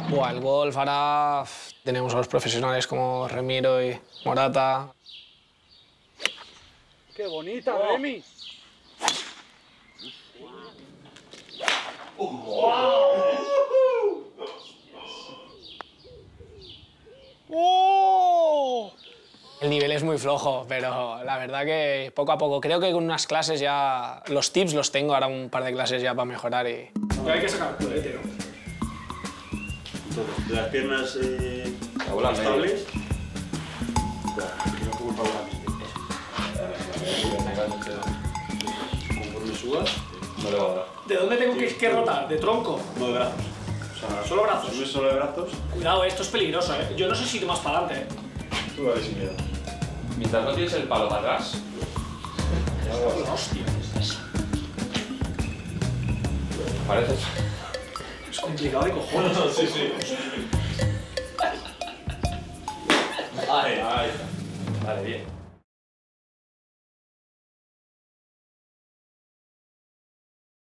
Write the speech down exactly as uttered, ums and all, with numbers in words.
Buah, el golf ahora tenemos a los profesionales como Remiro y Morata. ¡Qué bonita, oh. Remi! ¡Oh! El nivel es muy flojo, pero la verdad que poco a poco. Creo que con unas clases ya... Los tips los tengo, ahora un par de clases ya para mejorar y... Ya hay que sacar culete, ¿no? Entonces, de las piernas eh, estables. Conforme subas, no le va a dar. ¿De dónde tengo que, que rotar? ¿De tronco? No, de brazos. O sea, ¿solo brazos? Subes solo de brazos. Cuidado, esto es peligroso, ¿eh? Yo no sé si ir más para adelante, ¿eh? Tú vale sin miedo. Mientras no tienes el palo para atrás. Hostia. Parece. Es complicado de cojones. Sí, sí. Ay, ay. Vale, bien.